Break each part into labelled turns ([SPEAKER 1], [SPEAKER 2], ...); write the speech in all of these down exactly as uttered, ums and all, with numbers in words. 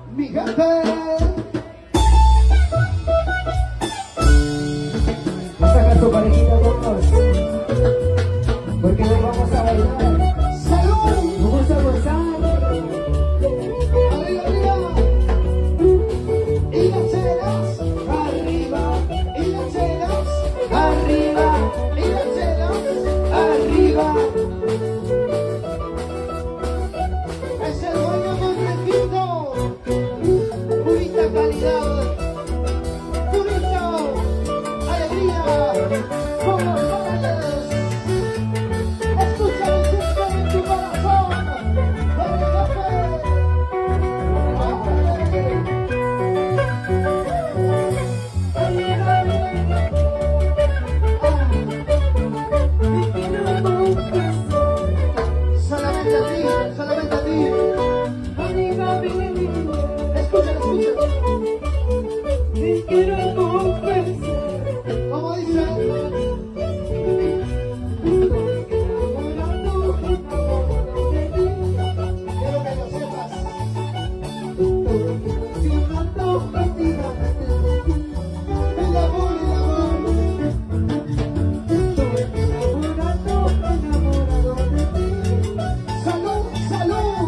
[SPEAKER 1] mi jefe.
[SPEAKER 2] Saca tu parejita todos, porque hoy vamos a bailar.
[SPEAKER 1] ¡Salud!
[SPEAKER 2] Vamos a gozar.
[SPEAKER 1] ¡Arriba, arriba! Y las chelas, arriba. Y las chelas, arriba. Y las chelas, arriba. Es el dueño del requinto. Purita calidad. Purito. Alegría. Con los jóvenes. Escucha el susto en tu corazón. ¡Vamos, jefe! Solamente a ti, solamente a ti. Escucha, escucha. ¿Cómo dice? Quiero que lo sepas. El amor, el amor. Salud, salud.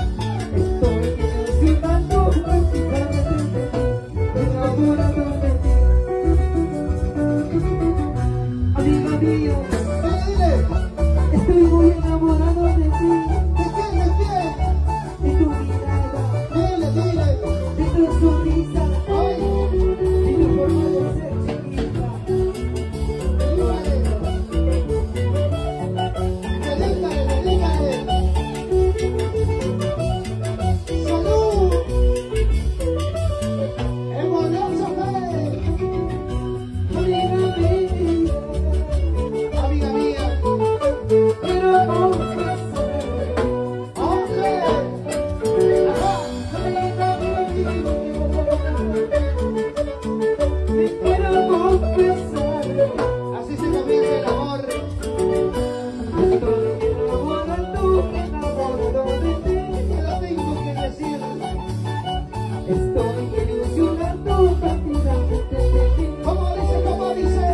[SPEAKER 2] Amiga mía,
[SPEAKER 1] Dile,
[SPEAKER 2] estoy muy enamorado de ti,
[SPEAKER 1] ¿de quién, de quién?
[SPEAKER 2] de tu mirada,
[SPEAKER 1] Dile, dile.
[SPEAKER 2] de tu sonrisa,
[SPEAKER 1] Ay,
[SPEAKER 2] de tu forma de ser chiquita.
[SPEAKER 1] dedícale, dedícale. Salud. Hermosa fe.
[SPEAKER 2] Amiga mía,
[SPEAKER 1] Amiga mía.
[SPEAKER 2] quiero confesar,
[SPEAKER 1] Hombre. Ajá.
[SPEAKER 2] amiga mía, te quiero confesar,
[SPEAKER 1] Así se comienza el amor.
[SPEAKER 2] estoy enamorado, enamorado de ti,
[SPEAKER 1] Te lo tengo que decir.
[SPEAKER 2] estoy ilusionado perdidamente de ti.
[SPEAKER 1] ¿Cómo dice, cómo dice?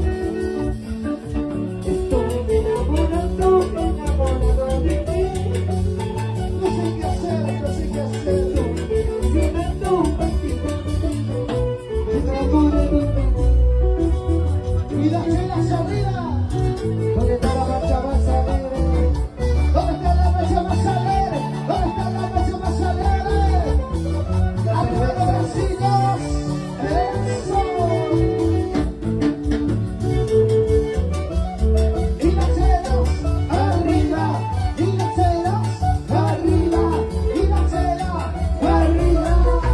[SPEAKER 2] Estoy enamorado, enamorado de ti.
[SPEAKER 1] No sé qué hacer, no sé qué hacer.
[SPEAKER 2] Ilusionado contigo, enamorado de ti.
[SPEAKER 1] Y las chelas arriba.
[SPEAKER 2] ¿Dónde está la marcha más alegre?
[SPEAKER 1] ¿Dónde está la marcha más alegre? ¿Dónde está la marcha más alegre? ¡Arriba los brasileños! ¡Eso! Y las chelas arriba. Y las chelas arriba. Y las chelas arriba.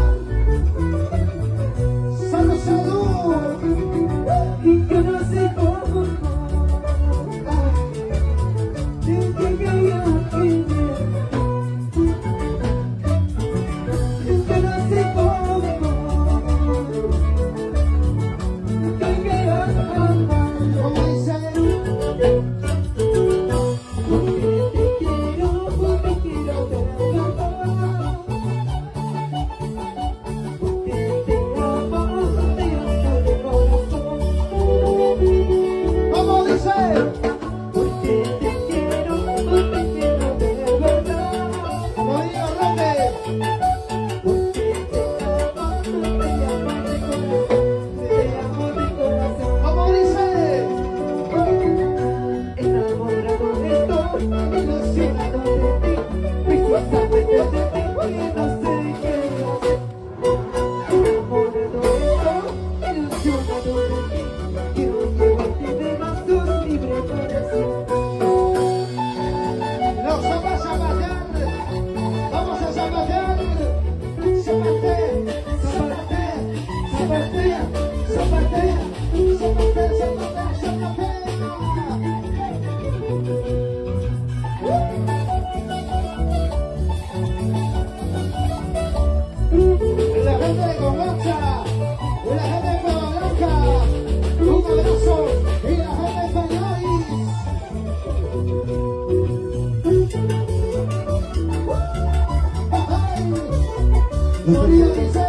[SPEAKER 1] ¡Salud, salud!
[SPEAKER 2] Y yo no sé cómo, sin que caiga aquí. Yo no sé cómo, caiga jamás.
[SPEAKER 1] ¿Cómo dice?
[SPEAKER 2] Porque te quiero, porque quiero verte amar. Porque te amo, te amo de corazón.
[SPEAKER 1] ¿Cómo dice?
[SPEAKER 2] Porque te quiero, porque quiero de verdad.
[SPEAKER 1] Como digo, Roque.
[SPEAKER 2] Porque te amo, te amo de corazón. Te amo de corazón.
[SPEAKER 1] ¿Cómo dice?
[SPEAKER 2] Enamorado de ti, ilusionado de ti, visualmente de ti, que no sé qué hacer. Enamorado de ti, ilusionado de ti, quiero llevarte de brazos libre corazón.
[SPEAKER 1] Los vamos a matar. Vamos a zapatear. Zapate, zapate, zapate, zapate, zapate, zapate, zapate. La gente de Comancha, la gente de Blanca, un abrazo y la gente de Pañáis. Florida dice.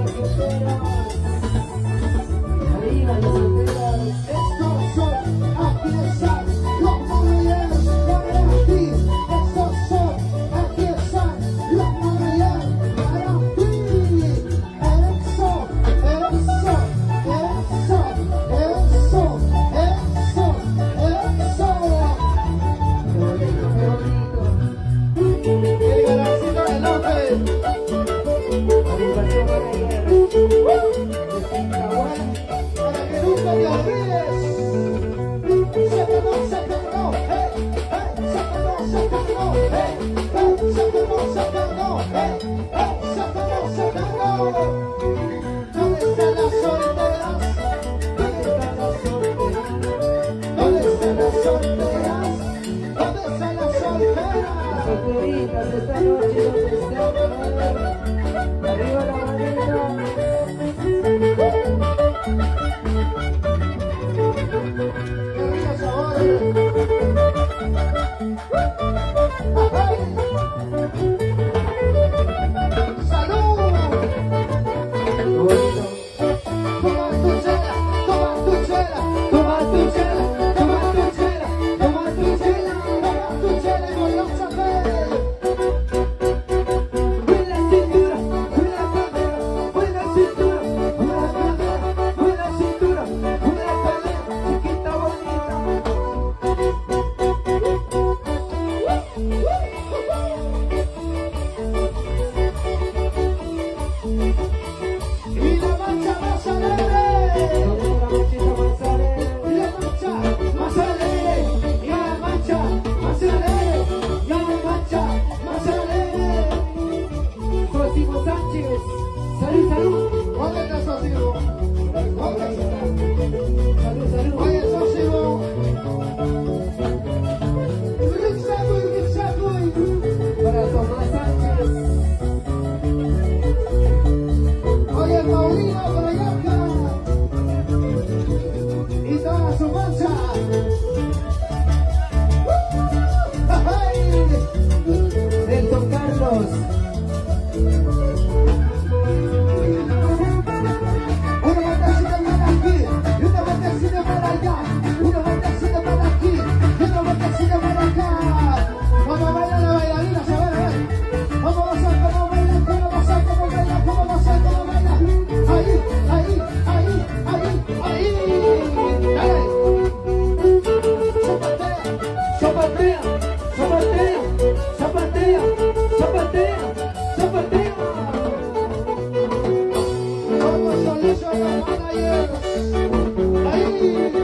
[SPEAKER 2] Arriba las solteras.
[SPEAKER 1] Estos son, aquí están los modelos para ti. Estos son, aquí están los modelos para ti. Eso, eso, eso, eso, eso, eso.
[SPEAKER 2] Qué bonito, qué bonito.
[SPEAKER 1] El galancito del norte.
[SPEAKER 2] Agrupación Balaguer. De Pintahual.
[SPEAKER 1] Para que nunca te olvides. Se acabó, se acabó, hey, hey, se acabó, se acabó, hey, hey, se acabó, se acabó, hey, hey, se acabó, se acabó. ¿Dónde están las solteras? ¿Dónde están las solteras? ¿Dónde están las solteras? ¿Dónde están las solteras?
[SPEAKER 2] Solteritas esta noche donde están. Arriba la manita.
[SPEAKER 1] ¡Qué rico sabor! ¡Salud!
[SPEAKER 2] Qué bonito.
[SPEAKER 1] Toma tu chela, toma tu chela, toma tu chela, toma tu chela, toma tu chela, toma tu chela y volvamos a ver.
[SPEAKER 2] Buena cintura, buena cadera, buena cintura, buena cadera, buena cintura, buena cadera, chiquita bonita.
[SPEAKER 1] Y la marcha más alegre.
[SPEAKER 2] Donde la mochila más alegre.
[SPEAKER 1] Y la marcha más alegre. Y la marcha más alegre. Y la marcha más alegre.
[SPEAKER 2] Sosimo Sánchez. Salud, salud.
[SPEAKER 1] ¿Dónde está Sosimo? ¿Dónde está?
[SPEAKER 2] Salud, salud.
[SPEAKER 1] Oye, Sosimo. Rixabuy, Rixabuy.
[SPEAKER 2] Para Tomás Sánchez.
[SPEAKER 1] Oye, Paulino Braganca. Y toda su mancha. ¡Ay!
[SPEAKER 2] Nelson Carlos.
[SPEAKER 1] Una vueltecita para aquí, y una vueltecita para allá, una vueltecita para aquí, y una vueltecita para acá. Vamos a bailar la bailarina, a ver, a ver. Vamos a hacer como bailar, cómo va a ser, cómo bailar, cómo va a ser, cómo bailar. Ahí, ahí, ahí, ahí, ahí. Dale. Zapatea.
[SPEAKER 2] Zapatea, zapatea, zapatea, zapatea, zapatea.
[SPEAKER 1] Vamos a salir a los managers. Ahí.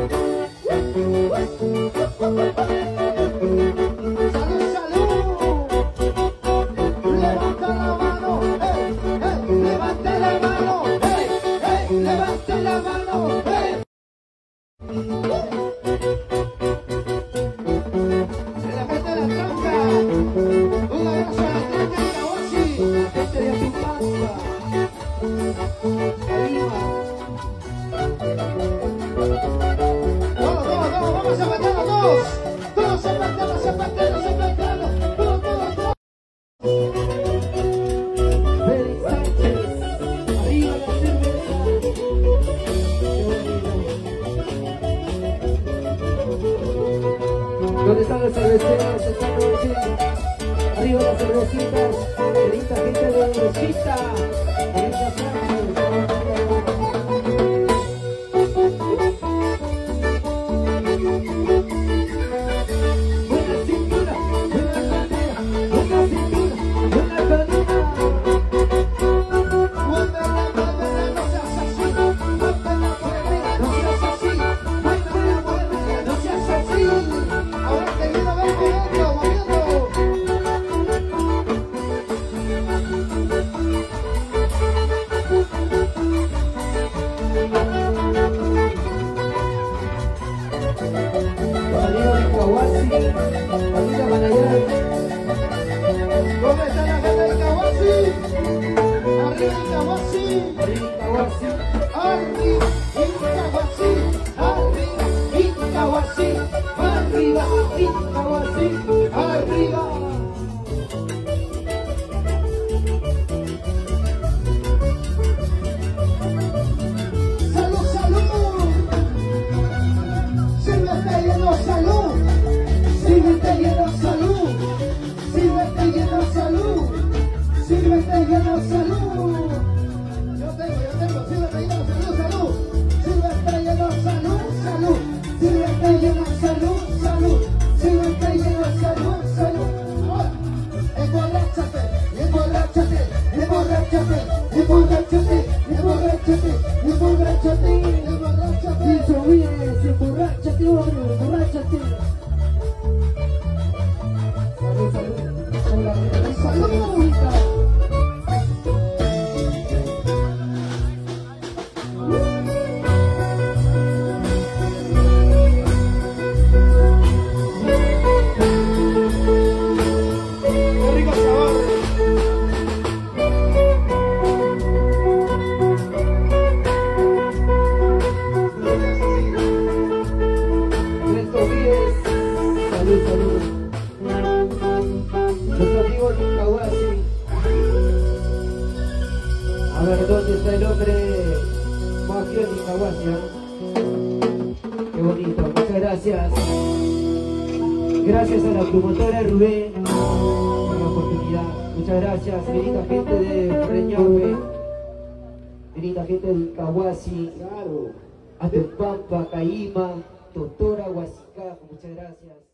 [SPEAKER 1] Salud, salud. Levanta la mano, hey, hey, levanta la mano, hey, hey, levanta la mano, hey. De la gente de la tranca, un abrazo a la tranca de Cahuachi.
[SPEAKER 2] Gente de Apipanca. Arriba.
[SPEAKER 1] Todos, todos, todos, vamos a zapatear todos. Todos zapateando, zapateando, zapateando. Todos, todos, todos.
[SPEAKER 2] Félix Sánchez. Arriba la cerveza. Qué bonito. ¿Dónde están los cerveceros esta noche? Arriba las cervecitas. Bonita gente de Rosita. Bonita Sánchez. Buena cintura, buena cadera, buena cintura, buena cadera.
[SPEAKER 1] Muévela, muévela, no seas así. Muévela, muévela, no seas así. Muévela, muévela, no seas así. Ahora te quiero ver moviendo, moviendo. Sírvete lleno, salud. Yo tengo, yo tengo, sírvete lleno, salud, salud. Sírvete lleno, salud, salud. Sírvete lleno, salud, salud. Sírvete lleno, salud, salud. Ahora, emborráchate, emborráchate, emborráchate, emborráchate, emborráchate, emborráchate, emborráchate.
[SPEAKER 2] Dicho bien, emborráchate, hombre, emborráchate. Salud, salud. Con la
[SPEAKER 1] Salud.
[SPEAKER 2] A ver, ¿dónde está el hombre más fiel de Caguasia? Qué bonito, muchas gracias. Gracias a la promotora Rubén por la oportunidad. Muchas gracias, querida gente de Reñape, querida gente del Caguasi, Atupampa, Caima, Totora, Huasicajo, muchas gracias.